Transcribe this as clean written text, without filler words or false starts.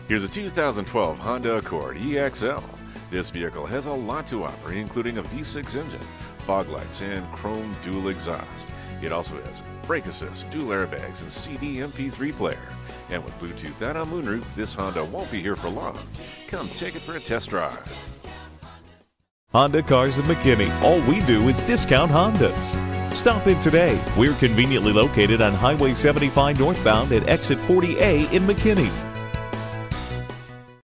Here's a 2012 Honda Accord EXL. This vehicle has a lot to offer, including a V6 engine, fog lights, and chrome dual exhaust. It also has brake assist, dual airbags, and CD MP3 player. And with Bluetooth and a moonroof, this Honda won't be here for long. Come take it for a test drive. Honda Cars of McKinney. All we do is discount Hondas. Stop in today. We're conveniently located on Highway 75 northbound at exit 40A in McKinney.